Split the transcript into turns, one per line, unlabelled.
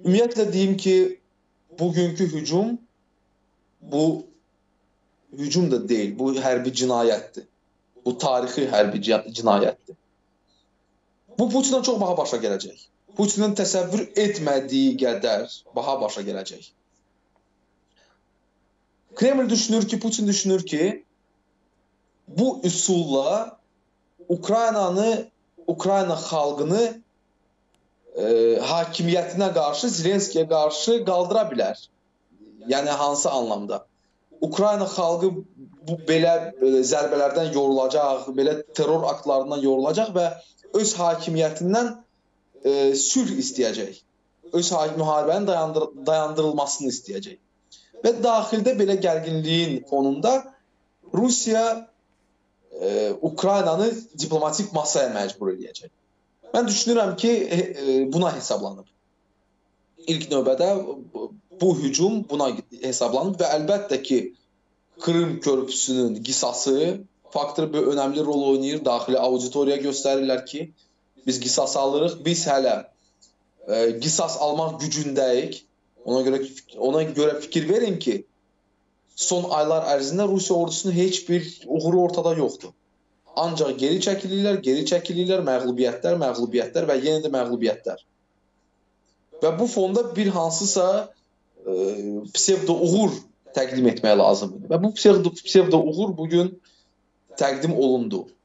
Ümumiyyətlə deyim ki, bugünkü hücum bu hücum da deyil, bu hərbi cinayətdir. Bu tarixi hərbi cinayətdir. Bu Putinə çox baha başa gələcək. Putinin təsəvvür etmədiyi qədər baha başa gələcək. Kreml düşünür ki, Putin düşünür ki, bu üsulla Ukrayna xalqını hakimiyyətinə qarşı, Zelenskiyə qarşı qaldıra bilər. Yəni hansı anlamda? Ukrayna xalqı bu belə zərbələrdən yorulacaq, belə terror aktlarından yorulacaq və öz hakimiyyətindən sülh istəyəcək. Öz müharibənin dayandırılmasını istəyəcək. Və daxildə belə gərginliyin fonunda Rusiya Ukraynanı diplomatik masaya məcbur edəcək. Mən düşünürəm ki, buna hesablanıb. İlk növbədə bu hücum buna hesablanıb və əlbəttə ki, Krım körpüsünün qisası faktor bir önəmli rol oynayır. Daxili auditoriya göstərirlər ki, biz qisas alırıq, biz hələ qisas almaq gücündəyik. Ona görə fikir verin ki, son aylar ərzində Rusiya ordusunun heç bir uğuru ortada yoxdur. Ancaq geri çəkilirlər, məğlubiyyətlər və yenə də məğlubiyyətlər. Və bu fonda bir hansısa psevdo-uğur təqdim etmək lazımdır. Və bu psevdo-uğur bugün təqdim olundu.